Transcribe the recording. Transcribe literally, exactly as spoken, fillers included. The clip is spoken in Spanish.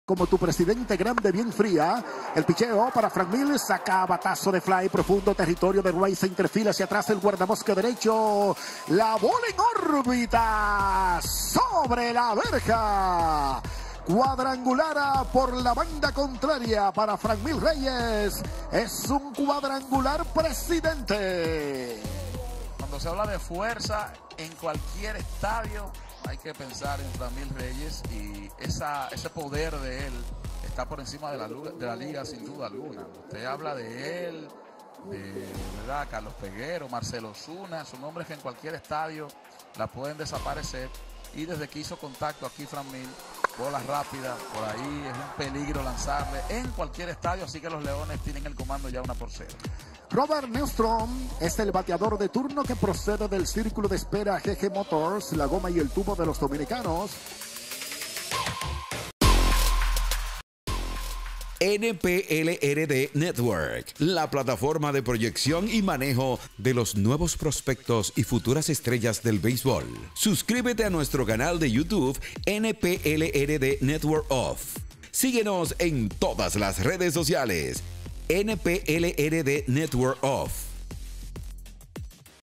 como tu presidente grande bien fría. El picheo para Frank Mil, saca batazo de fly profundo, territorio de Rice, interfila hacia atrás el guardamosque derecho. La bola en órbita sobre la verja. Cuadrangular por la banda contraria para Frank Mil Reyes. Es un cuadrangular, presidente. Cuando se habla de fuerza en cualquier estadio, hay que pensar en Frank Mil Reyes, y esa, ese poder de él está por encima de la, de la liga sin duda alguna. Usted habla de él, de ¿verdad? Carlos Peguero, Marcelo Zuna, son nombres que en cualquier estadio la pueden desaparecer, y desde que hizo contacto aquí Frank Mil, bolas rápidas, por ahí es un peligro lanzarle en cualquier estadio, así que los Leones tienen el comando ya una por cero. Robert Neustrom es el bateador de turno que procede del círculo de espera G G Motors, la goma y el tubo de los dominicanos. N P L R D Network, la plataforma de proyección y manejo de los nuevos prospectos y futuras estrellas del béisbol. Suscríbete a nuestro canal de YouTube N P L R D Network Off. Síguenos en todas las redes sociales. N P L R D Network Off.